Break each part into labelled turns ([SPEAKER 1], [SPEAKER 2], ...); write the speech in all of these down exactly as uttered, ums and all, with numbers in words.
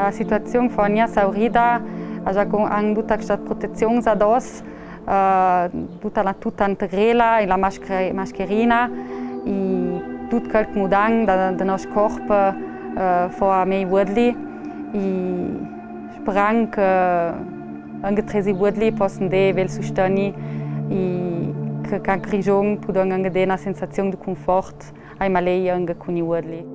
[SPEAKER 1] a situazione fa nia saurida, ha già con tutta questa protezione addosso, tutta la tuta integrela e la mascherina, e tutto quel che mudan del nostro corpo fa mai udli, e speriamo che anche tresi udli possano dare vel sostegno e che la grigione possa dare una sensazione di conforto ai malai anche con i udli.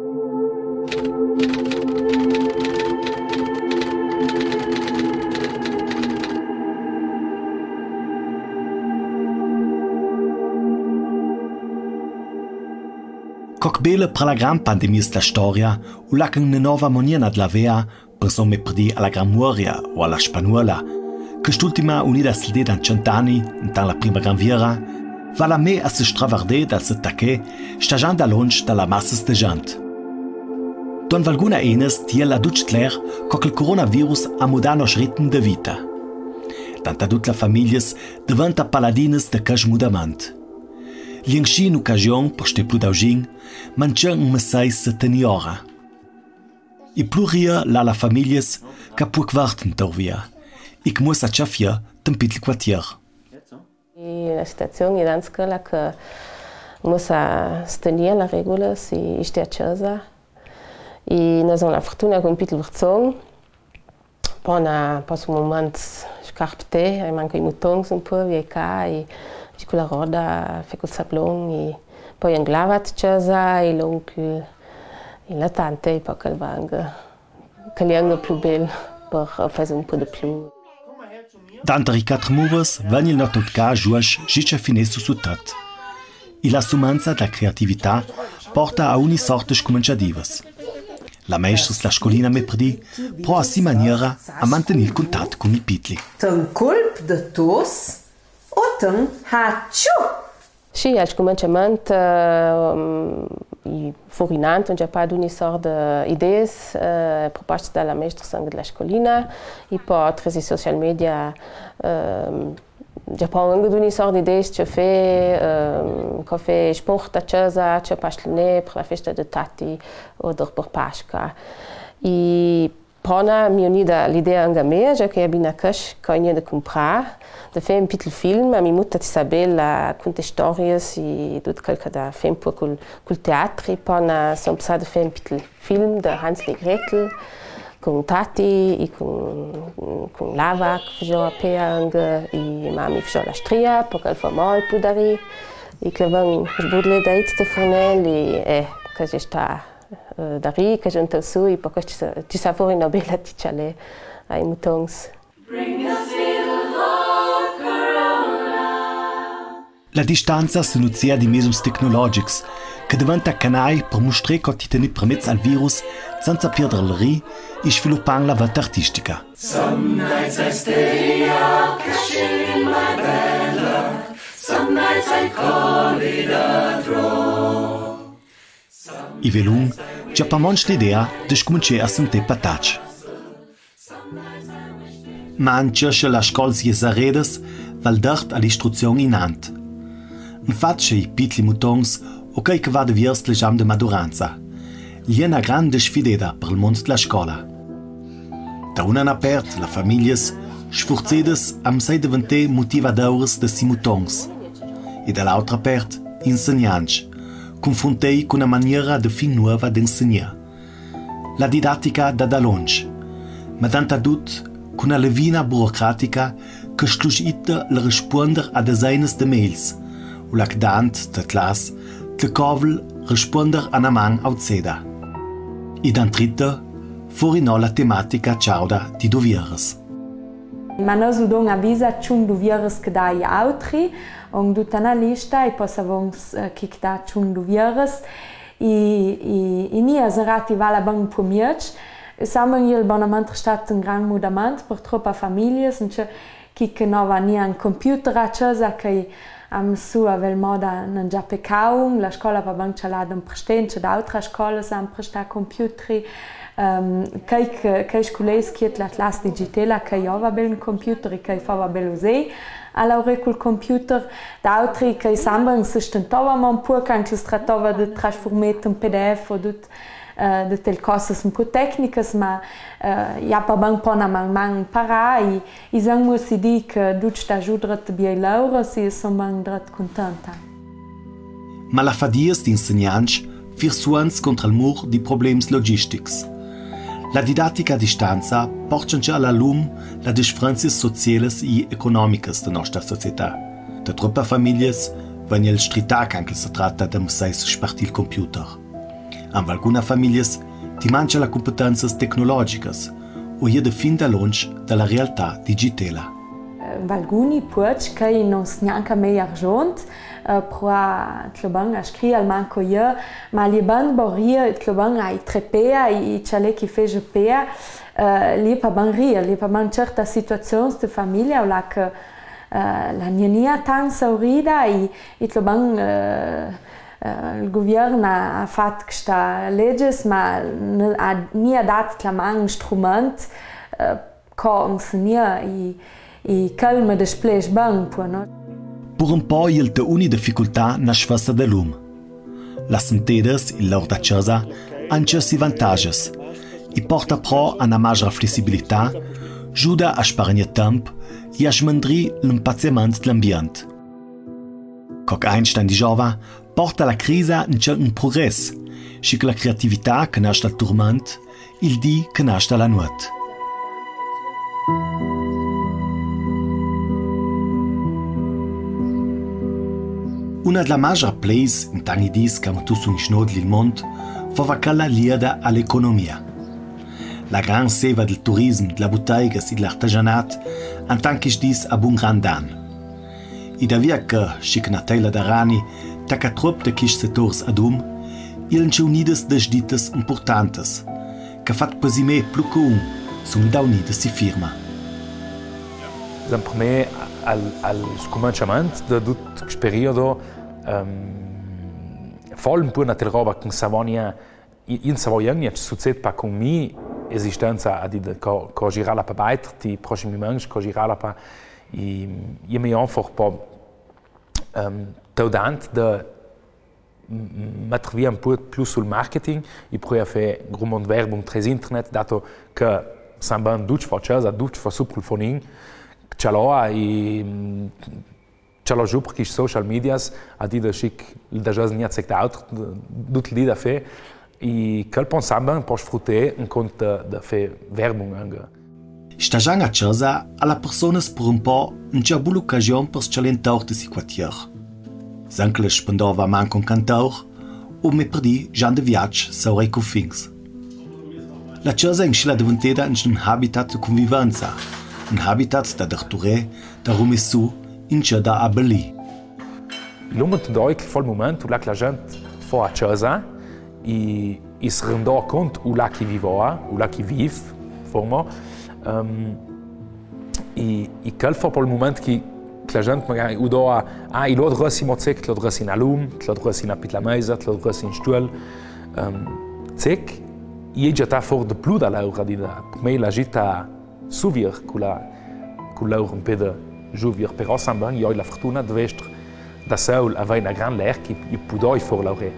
[SPEAKER 2] Coc bele per la gran pandemia della storia, u lacan una nuova maniera di vea, per non perdi alla gran muoria o alla spanuola, quest'ultima unida slede dan cent'anni, dan la prima gran viera, va la me a se stravardere dal se tacche, stagian da lunch dalla massa de gente. Don valguna enes tiel aduc cler, coc il coronavirus ha mudato nos ritmi de vita. Tanta tut la famiglie diventa paladines de cash mudament. Liengshi in occasione per ste pludaugin, mangia un messai se teniora. I pluria la la famiglie che può quarten torvia, e che musa ciafia tempit il quartier.
[SPEAKER 3] La situazione è danza quella che musa stenia la regola si stia casa. E noi abbiamo la fortuna con Peter Verzong. Poi na pas un moment scarpte, e manco i mutons un po' via ca e con la roda fe col sablon e poi un glavat casa e l'oncle e la tante e poi quel vang che li hanno più bel per fare un po' di più.
[SPEAKER 2] Dante i quattro mures vanno il nostro ca juash gice finesto su tat. E la sumanza della creatività porta a ogni sorte scominciativas. La maestra della scolina me predi pro a si maniera a mantenere il contatto con i pitli.
[SPEAKER 4] Un colpo de tos Otten hacciu!
[SPEAKER 3] Sì, al cominciamento uh, i forinanti già pas d'uni sort de idees uh, proposte dalla maestra della scolina e poi tra i social media uh, già pas anche d'uni sort di idees che fa uh, che fa sport a casa, che pasline per la festa de tati o per Pasqua. E Pona mi unida l'idea anche a me, già che abbiamo cash che ogni da comprare, da fare un piccolo film, a mi mutta di sapere quante storie e tutto quel che da fare un po' col, col teatro, e poi sono passata a fare un piccolo film di Hansel e Gretel, con Tati e con, con Lava, che faceva a pe anche, e mami faceva la stria, poi che fa mal più da ri, e che avevamo sbudle da izte fornelli, e che ci sta da ri che gente su e poi ci sa fuori una bella ticciale ai mutons.
[SPEAKER 2] La distanza si nuzia di mesums tecnologics che diventa canai per mostrare che ti tieni permezzo al virus senza perdere il ri e sviluppare la vita artistica. Some nights I stay up cashing in my bad luck. Some nights I call it a draw. I velung già pa monch l'idea di scominciare a sentire patac. Manche la scola si esaredes val dart all'istruzione in ant. Infatti i pitli mutons o che va de viers l'esam de maduranza. Gli è una grande sfida per il mondo della scuola. Da una apert la famiglie sforzedes am sei diventare motivadores de si mutons e dall'altra apert insegnanti confrontei con una maniera de fin nuova di insegnare. La didattica da da lunch, ma tanta dut con una levina burocratica che sclusita le rispondere a desenes de mails, o la dant de classe che covel rispondere a una man outseda. E dan tritte, fuori no la tematica ciauda di dovieres.
[SPEAKER 5] Ma noi abbiamo avvisato che ci dovieres che dai altri, on tutta una lista e poi avevamo che da ci dovieres e e e nie serati vala bang pomiert. Siamo il bonamente stato un gran mudamento per troppe famiglie, che che non va nie un computer a casa che am su avel moda non già peccaun, la scuola va bang chalada un prestente da altre scuole sam presta computeri. Um, kai kai scules che la classe digitale che io va bel computer e che fa va bel usare allora col computer da altri che sambang si stentava man pur che si trattava di trasformare in P D F o tut uh, de tel cosas un po tecnicas, ma uh, ja pa bang pona mang mang para i i sang mo si di che du sta ajudrat bi Laura si son bang drat contenta.
[SPEAKER 2] Ma la fadias di insegnants fir suans contra il mur di problems logistics. La didattica a distanza porta alla lume la differenze sociales e economicas da nostra società. Da troppa famiglie vengono il stritac anche se tratta di musei sparti il computer. An alcune famiglie ti manca la competenze tecnologiche o è da fin da lunch dalla realtà digitale.
[SPEAKER 5] Alcuni puoi che non si neanche mai argent, pro tlobang a scri al manco io, ma li ban boria tlobang ai trepea i chale che fece pea, li pa ban ria, li pa ban certa situazioni de famiglia o la che la niania tan saurida i i tlobang il governo ha fatto questa legge, ma non ha dat un strumento che insegna i i calma de splash bang po no.
[SPEAKER 2] Per un po' il te uni difficoltà na sfassa de lum. Las sentedes il lor da casa anche si vantages. I porta pro a una maggiore flessibilità, giuda a spargner temp e a smandri l'impaziamento dell'ambiente. Coc Einstein di Jova porta la crisi in un progress, sci che la creatività che nasce dal turment, il di che nasce dalla nuot. Una della maggior plays in tanti dis che tu su snod il mondo fa quella liada all'economia. La gran seva del turismo, della bottega e dell'artigianato an tanti dis a buon gran dan. I da via che scicnatela da rani tacca trop de quis settors adum, il c'è unides de dites importantes che fat pesime più che un su da unides si firma.
[SPEAKER 6] Per me al al cominciamento di tutto questo periodo um, voll un po' una roba che Savonia in Savoia non succede pas con mia esistenza a dire che girala per weiter die prossimi mesi che girala per i io mi einfach pas um, taudant de mettere via un po' più sul marketing e poi fare grande werbung tra internet dato che sembra tutto facciamo tutto fa super fonin ce l'ho e ce l'ho giù perché i social media a dire che il da già non c'è altro tutto lì da fare e che pensavo per sfruttare un conto da fare werbung anche.
[SPEAKER 2] Stagione a casa alla persona per un po' non c'è buona occasione per scialentare di quartier. Anche le spendova manco un cantaur o mi perdi già de viaggio saurei confins. La casa è scila diventata un habitat di convivenza, un habitat da derture, da rumessu, in c'è da abbelli.
[SPEAKER 6] Il momento da che fa il momento où la gente fa a casa e, e si rende conto où la chi vivoa, où la chi vive, forma, um, e, e quel fa per il momento che la gente magari udoa ah il otro rossi mozek lo rossi in alum lo rossi in apit la mesa lo rossi in stuhl um, zek e già sta for de più da laura di da me la gita suvir con la con laura un pede juvir però sembra io ho la fortuna di vestre da sol avere una gran ler che io pudoi for laure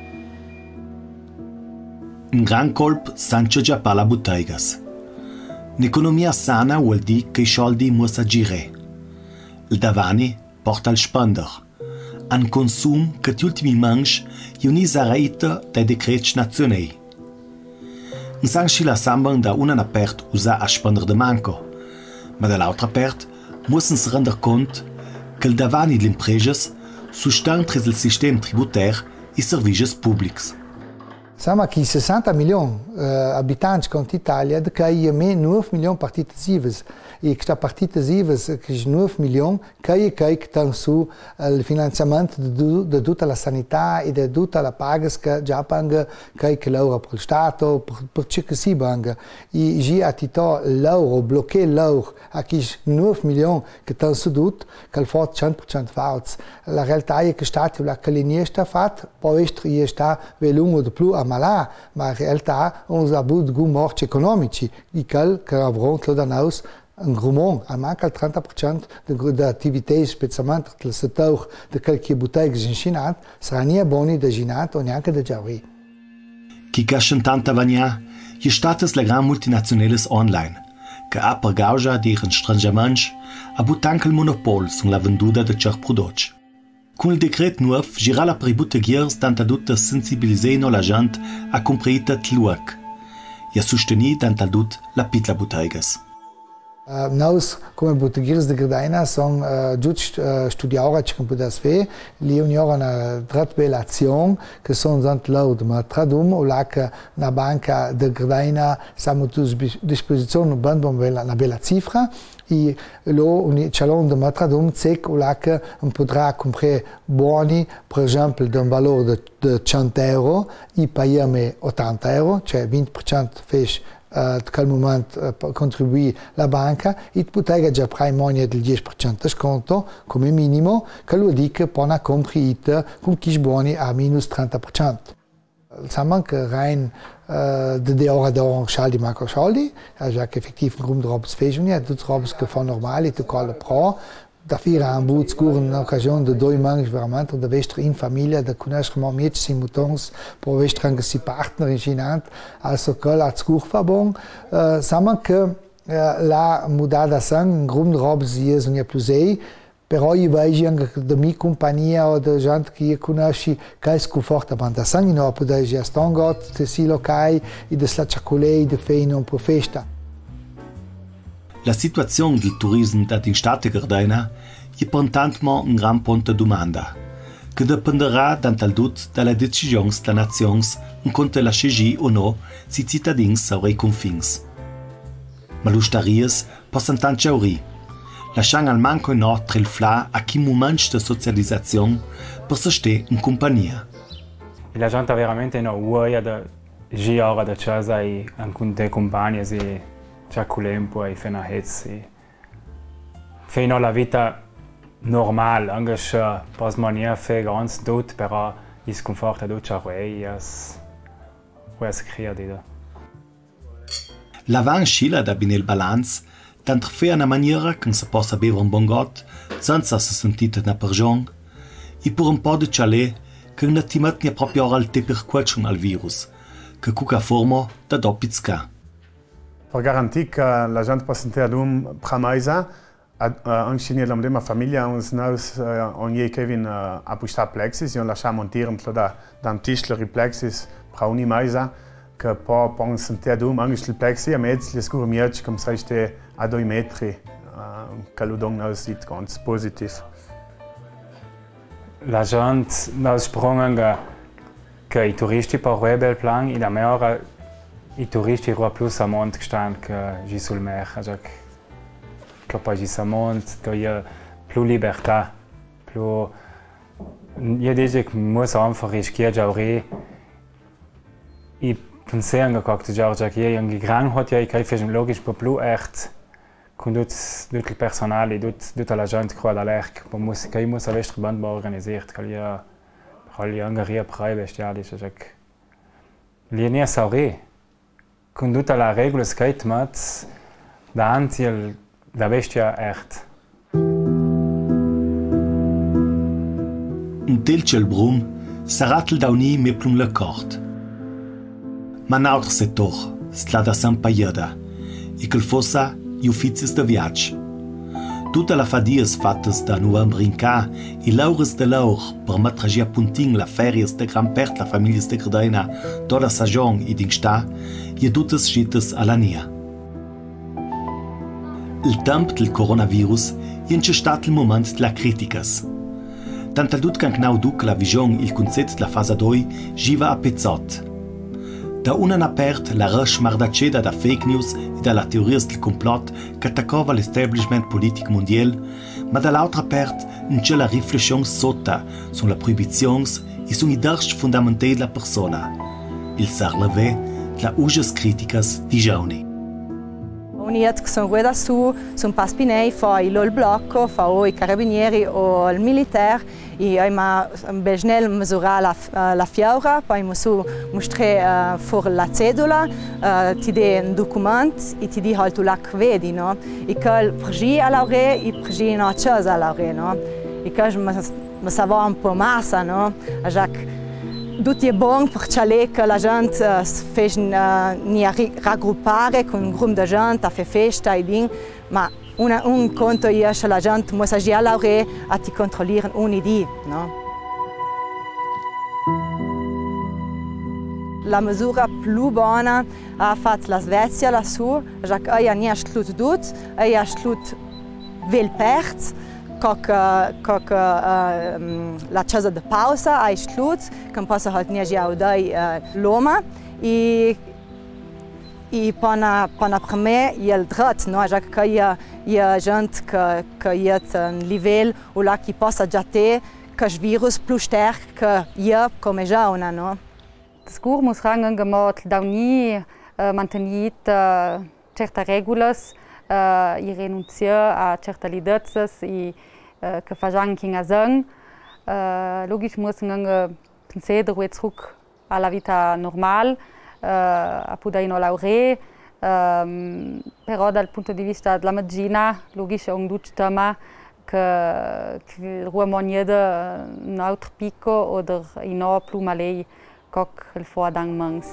[SPEAKER 2] un gran colp sancho già pala botteigas. L'economia sana vuol dire che i soldi muossa girare. Il davani porta al spender, un consum che gli ultimi mesi è un'isaraita dai decreti nazionali. Non sanno se la sambang da una parte usa a spender de manco, ma dall'altra parte mussten si rendere conto che il davani delle imprese sostengono il sistema tributario e i servizi pubblici.
[SPEAKER 7] Siamo che sessanta milioni di uh, abitanti con l'Italia, che hai nove milioni di partite IVA. E questa partita IVA, che è nove milioni, che è che su il finanziamento di tutta la sanità e di tutta la paga che già panga, che è l'euro per il Stato, per, per ciò che si panga. E già a titolo l'euro, bloccare l'euro, a che nove milioni che stanno su tutto, che il fatto cento per cento falso. La realtà è che il Stato la che non sta fatto, poi sta velumo di più a malà, ma in realtà on a avuto due morti economici, e che avranno da noi un grumon, a manca il trenta per cento delle attività, specialmente nel settore di qualche bottega in Cina, sarà non buone da Cina o neanche da Giavi.
[SPEAKER 2] Chi cascian tanta vagna, gli status le gran multinazionales online, che ha per gauja di strangiaments a butanca il monopol sulla venduta de cer prodotti. Con il decret nuovo, gira la pributa giers tanta dutta sensibiliseno la gente a comprita tluac e a sostenere tanta dut la pitla bottegas.
[SPEAKER 7] Uh, Nós, come bottegueiros de Gardaina, são uh, just uh, studiados que podemos ver, li união na tratbelação que são tanto laud, mas tradum o lá que na banca de Gardaina estamos à disposição no bando na bela cifra e lo o salão de matradum sec o lá que um poderá comprar boni, por exemplo, de um valor de, de cento euro e pagar-me ottanta euro, cioè vinte por cento fez Uh, de quel momento uh, contribuì la banca e poteva già prendere money del dieci per cento di sconto come minimo, che lo dica poi una comprita con chi buoni a minus trenta per cento. Samen che rein uh, de de ora d'or schaldi marco schaldi, già che effettiv un gruppo di robes fesion, ja, tutti robes che fanno normali, tu colle pro, da vier aan boet scoren in occasion de doi mangs veramente de wester in familie de conosce mo miet si mutons po wester anche si partner in ginant also kol als kurfabon uh, samen che uh, la mudada sang un grum de robes sie sono plus ei però io vejo anche de mi compagnia o de gente che io conosci che è sconforta banda sang in opo de geston got de si locai e de slacciacolei de fei non profesta.
[SPEAKER 2] La situazione del turismo in Stati Gardaina è portantmo un gran punto di domanda, che dipenderà tanto dalle decisioni delle nazioni in quanto la scelta o no si i cittadini saranno i confini. Ma le storie possono tanto giauri, lasciando al manco in ordine il fla a chi momento di socializzazione per stare in compagnia.
[SPEAKER 8] La gente veramente non vuole di girare da casa e con dei compagni e c'è tempo e fino a hetz fino alla vita normale anche se pas maniera fe ganz dot però il sconforto do c'è es es creativa
[SPEAKER 2] la van scila da bin il balance tanto fe una maniera che si possa bere un bon got senza se sentite una perjon e per un po' di ciale che non ti metti proprio al te per qualcun al virus che cuca forma da doppizka.
[SPEAKER 9] Per garantire che la gente possa entrare ad pramaisa, anche nella mia famiglia, ogni Kevin ha postato plexis, io lasciamo montare da un tischler i plexis per ogni maisa, che poi possono sentire anche il plexi, a mezzo le scure mieci, come sai, a due metri, che lo danno è ganz positiv.
[SPEAKER 8] La gente non sprungen che i turisti per Rebel plan, in America i turisti sono più a monte gestanden che sul mare. Also, che poi a monte c'è più libertà, più... Io dico che muss einfach rischiare già I penso anche che già che io in gran hot ja ich fece logisch per più echt con tutto tutto il personale, tutta la gente che da l'erc, per muss che muss avere band organisiert, che io che io anche ria prei bestiali, cioè che linea sauri con tutta la regola skate mat davanti la bestia echt.
[SPEAKER 2] Un tel ciel brum sarà il dauni me plum le cort. Ma un altro settore, strada sampaiada, e che fosse gli uffizi de viaggio. Tutte le fadias fatte da novembre in ca e laures de laur per mettere a puntin la ferias de gran pert la famiglia de Gardaina toda la stagione ed in sta, e tutte scites alla nia. Il tempo del coronavirus è stato il momento della critica. Tanto tutto che nau duc la visione il concetto della fase due giva a pezzot. Da una apert la rush mardaceda da fake news e dalla teoria del complot che attaccava l'establishment politico mondiale, ma dall'altra apert non c'è la riflessione sotta sulla proibizione e sui diritti fondamentali della persona. Il sarleve la uges criticas di giorni.
[SPEAKER 10] Uniat che sono guida su, sono paspinei, fa il blocco, fa o i carabinieri o il militare, e abbiamo ben snel misurato la, la fiaura, poi abbiamo mostrato uh, fuori la cedola, uh, ti dà un documento e ti dice che la vedi, no? E che pregi a lauree e pregi no cosa a lauree, no? E che mi savava un po' massa, no? Tutto è buono perché la gente uh, fece uh, raggruppare con un gruppo di gente a fare festa e din, ma una, un conto è che la gente può già lavorare a ti controllare ogni giorno, no? La misura più buona ha fatto la Svezia lassù, perché ha non slut tutto, ha slut vel perz, Kok, kok uh, la casa de pausa ai slut, că poate halt nie jau dai loma e e pana pana prime el drat, no, ja că ia ia gent că că ia un nivel o la qui possa già te că virus plus sterk că ia come già una, no.
[SPEAKER 1] Sicur mus rangen gemot da ni mantenit certe regulas uh, i renunția a certe lidățes i uh, că fajan kinga zâng. Uh, logisch muss ngang pensare ruet zurück alla vita normal, uh, a puda ino laure, um, però dal punto di vista della medicina, logisch un duc tema che che ruamonieda un altro picco oder ino plu malei coc il fuadang mangs.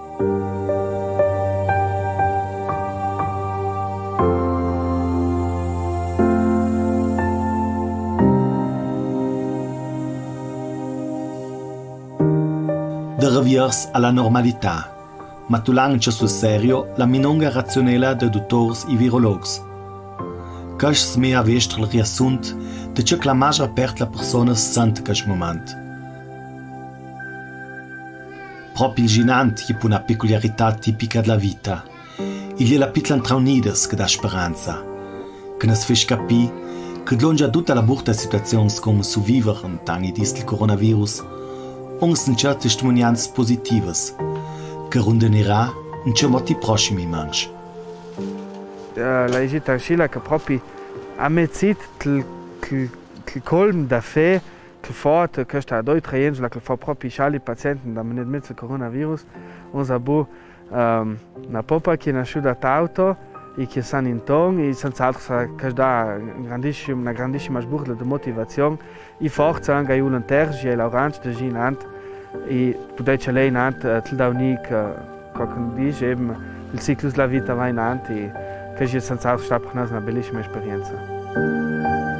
[SPEAKER 2] De reviers alla normalità, ma tu lancia sul serio la minonga razionella de dottors i virologs. Cash smea vestre il riassunt de ciò che la maggior parte la persona sente cash moment. Proprio il ginant è una peculiarità tipica della vita. Il è la pitlan traunides che dà speranza, che nos fa capire che longe tutta la burta situazioni come su vivere in tangi del coronavirus, uns in certe testimonianze positive, che rondenerà in ciò molti prossimi manch.
[SPEAKER 11] La visita Scila che proprio a mezzit il colm da fe, che forte, che sta a due tre anni, che fa proprio i pazienti da mentre mezzo coronavirus, uns abu um, una popa che è nasciuta auto e che sono in ton e senza altro che dà una grandissima sburla di motivazione e forza anche io l'intergi e l'orange di ginant e potete lei nant til da unic che dice il ciclo della vita va in avanti e che è senza altro sta per noi una bellissima esperienza.